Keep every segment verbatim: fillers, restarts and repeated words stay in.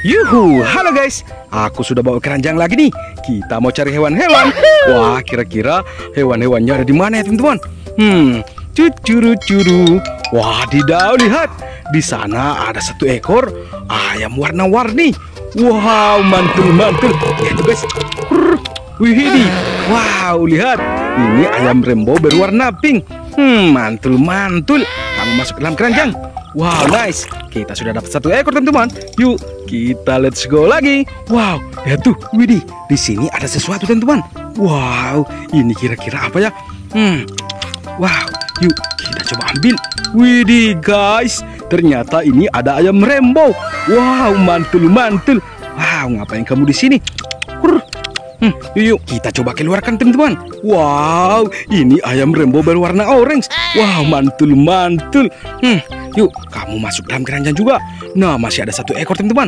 Yuhu, halo guys. Aku sudah bawa keranjang lagi nih. Kita mau cari hewan-hewan. Wah, kira-kira hewan-hewannya ada di mana ya teman-teman? Hmm, cucuru-curu. Wadidaw, lihat. Di sana ada satu ekor ayam warna-warni. Wow, mantul-mantul. Lihat tuh guys. Wih, ini. Wow, lihat. Ini ayam rainbow berwarna pink. Hmm, mantul-mantul. Kamu masuk ke dalam keranjang. Wow, nice. Kita sudah dapat satu ekor teman-teman. Yuk, kita let's go lagi. Wow, lihat tuh, widih. Di sini ada sesuatu teman-teman. Wow, ini kira-kira apa ya? Hmm, wow, yuk kita coba ambil. Widih guys, ternyata ini ada ayam rainbow. Wow, mantul-mantul. Wow, ngapain kamu di sini? Hmm, yuk, yuk kita coba keluarkan teman-teman. Wow, ini ayam rainbow berwarna orange. Wow, mantul-mantul. Hmm, yuk kamu masuk dalam keranjang juga. Nah, masih ada satu ekor teman-teman.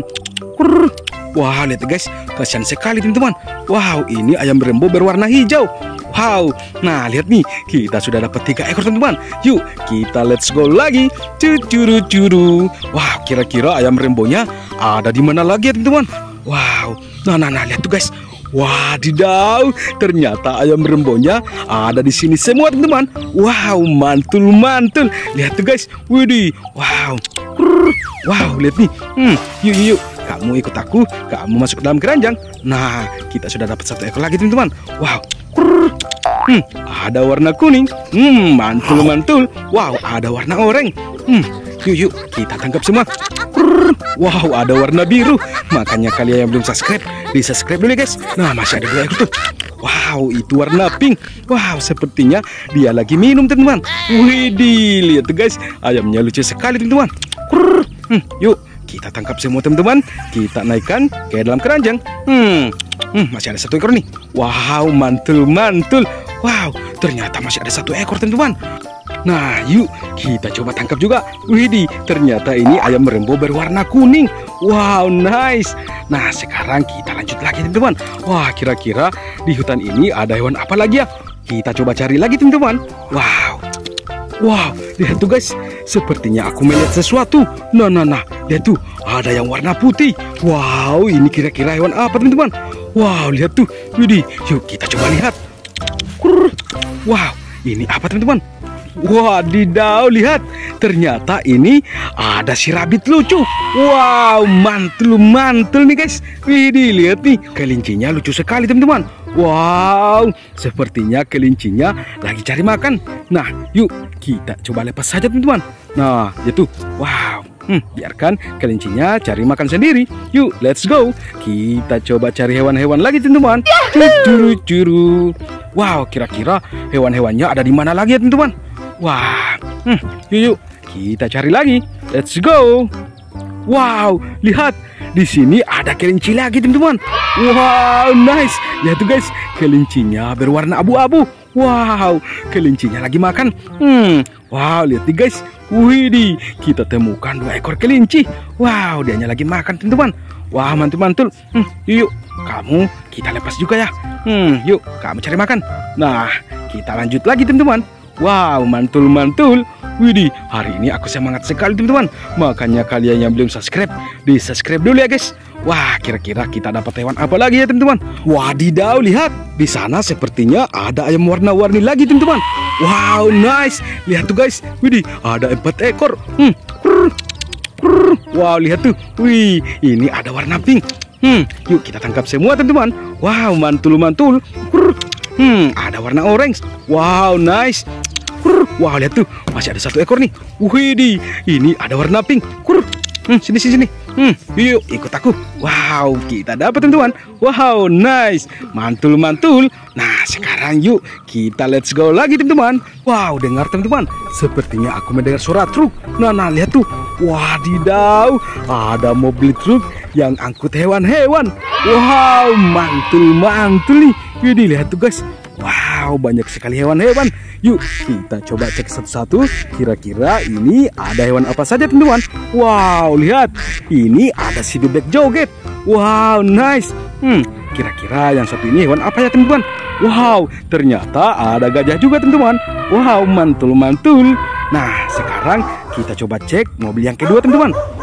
Wah, lihat guys, kasihan sekali teman-teman. Wow, ini ayam rainbow berwarna hijau. Wow, nah lihat nih, kita sudah dapat tiga ekor teman-teman. Yuk kita let's go lagi. Cucuru-curu. Wow, kira-kira ayam rainbownya ada di mana lagi ya teman-teman? Wow, nah nah nah lihat tuh guys. Wadidaw, ternyata ayam rainbownya ada di sini semua teman-teman. Wow, mantul-mantul. Lihat tuh guys, widih. Wow, wow, lihat nih. Hmm, yuk yuk, yuk. Kamu ikut aku, kamu masuk ke dalam keranjang. Nah, kita sudah dapat satu ekor lagi teman-teman. Wow, hmm, ada warna kuning. Hmm, mantul-mantul. Wow, ada warna oranye. Hmm, yuk yuk, kita tangkap semua. Wow, ada warna biru. Makanya kalian yang belum subscribe, di subscribe dulu guys. Nah, masih ada dua ekor tuh. Wow, itu warna pink. Wow, sepertinya dia lagi minum teman-teman. Widih, lihat tuh guys, ayamnya lucu sekali teman-teman. Hmm, yuk kita tangkap semua teman-teman. Kita naikkan ke dalam keranjang. Hmm, hmm, masih ada satu ekor nih. Wow, mantul-mantul. Wow, ternyata masih ada satu ekor teman-teman. Nah, yuk kita coba tangkap juga. Widih, ternyata ini ayam rainbow berwarna kuning. Wow, nice. Nah, sekarang kita lanjut lagi teman-teman. Wah, kira-kira di hutan ini ada hewan apa lagi ya? Kita coba cari lagi teman-teman. Wow, wow, lihat tuh guys. Sepertinya aku melihat sesuatu. Nah, nah, nah, lihat tuh, ada yang warna putih. Wow, ini kira-kira hewan apa teman-teman? Wow, lihat tuh. Widih, yuk kita coba lihat. Wow, ini apa teman-teman? Wadidaw, lihat. Ternyata ini ada si rabbit lucu. Wow, mantul-mantul nih guys. Widih, lihat nih. Kelincinya lucu sekali teman-teman. Wow, sepertinya kelincinya lagi cari makan. Nah, yuk kita coba lepas saja teman-teman. Nah, itu. Wow. Hmm, biarkan kelincinya cari makan sendiri. Yuk, let's go. Kita coba cari hewan-hewan lagi teman-teman. Curu-curu. Wow, kira-kira hewan-hewannya ada di mana lagi ya teman-teman? Wah, hmm, yuk yuk kita cari lagi. Let's go. Wow, lihat. Di sini ada kelinci lagi teman-teman. Wow, nice. Lihat tuh guys, kelincinya berwarna abu-abu. Wow, kelincinya lagi makan. Hmm, wow, lihat nih guys. Widih, kita temukan dua ekor kelinci. Wow, dianya lagi makan teman-teman. Wah, mantul-mantul. Hmm, yuk, yuk, kamu kita lepas juga ya. Hmm, yuk, kamu cari makan. Nah, kita lanjut lagi teman-teman. Wow, mantul-mantul. Widih, hari ini aku semangat sekali teman-teman. Makanya kalian yang belum subscribe, di subscribe dulu ya guys. Wah, kira-kira kita dapat hewan apa lagi ya teman-teman? Wadidaw, lihat. Di sana sepertinya ada ayam warna-warni lagi teman-teman. Wow, nice. Lihat tuh guys. Widih, ada empat ekor. Hmm. Wow, lihat tuh. Wih, ini ada warna pink. Hmm, yuk kita tangkap semua teman-teman. Wow, mantul-mantul. Hmm, ada warna orange. Wow, nice. Wow, lihat tuh, masih ada satu ekor nih. Widih, ini ada warna pink. Hmm, sini sini sini. Hmm, yuk ikut aku. Wow, kita dapat teman-teman. Wow, nice. Mantul-mantul. Nah, sekarang yuk kita let's go lagi teman-teman. Wow, dengar teman-teman. Sepertinya aku mendengar suara truk. Nah, nah lihat tuh. Wadidaw, ada mobil truk yang angkut hewan-hewan. Wow, mantul-mantul nih. Widih, lihat tuh guys. Wow, banyak sekali hewan-hewan. Yuk kita coba cek satu-satu. Kira-kira ini ada hewan apa saja teman-teman? Wow, lihat. Ini ada si bebek joget. Wow, nice. Hmm, kira-kira yang satu ini hewan apa ya teman-teman? Wow, ternyata ada gajah juga teman-teman. Wow, mantul-mantul. Nah, sekarang kita coba cek mobil yang kedua teman-teman.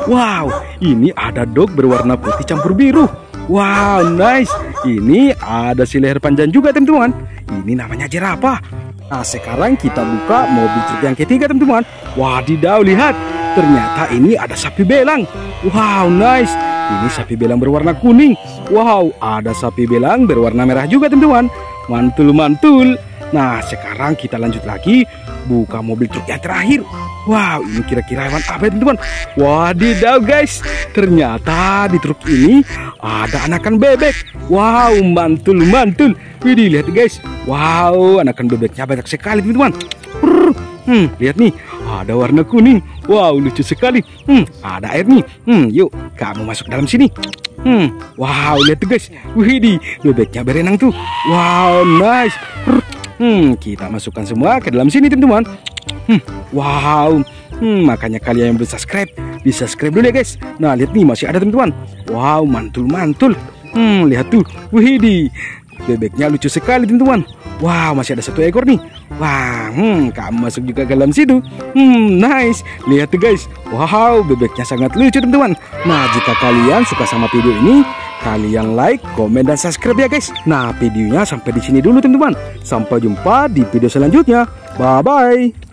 Wow, ini ada dog berwarna putih campur biru. Wow, nice. Ini ada si leher panjang juga, teman-teman. Ini namanya jerapah. Nah, sekarang kita buka mobil truk yang ketiga, teman-teman. Wadidaw, lihat. Ternyata ini ada sapi belang. Wow, nice. Ini sapi belang berwarna kuning. Wow, ada sapi belang berwarna merah juga, teman-teman. Mantul-mantul. Nah, sekarang kita lanjut lagi buka mobil truk yang terakhir. Wow, ini kira-kira hewan apa ya, teman-teman? Wadidaw guys, ternyata di truk ini ada anakan bebek. Wow, mantul-mantul. Widih, lihat guys. Wow, anakan bebeknya banyak sekali, teman-teman. Hmm, lihat nih, ada warna kuning. Wow, lucu sekali. Hmm, ada air nih. Hmm, yuk, kamu masuk dalam sini. Hmm, wow, lihat tuh guys. Widih, bebeknya berenang tuh. Wow, nice. Hmm, kita masukkan semua ke dalam sini, teman-teman. Hmm, wow. Hmm, makanya kalian yang belum subscribe, di subscribe dulu ya guys. Nah, lihat nih, masih ada, teman-teman. Wow, mantul-mantul. Hmm, lihat tuh. Widih, bebeknya lucu sekali, teman-teman. Wow, masih ada satu ekor nih. Wah, hmm, kamu masuk juga ke dalam situ. Hmm, nice. Lihat tuh guys. Wow, bebeknya sangat lucu, teman-teman. Nah, jika kalian suka sama video ini, kalian like, komen, dan subscribe ya guys. Nah, videonya sampai di sini dulu, teman-teman. Sampai jumpa di video selanjutnya. Bye-bye.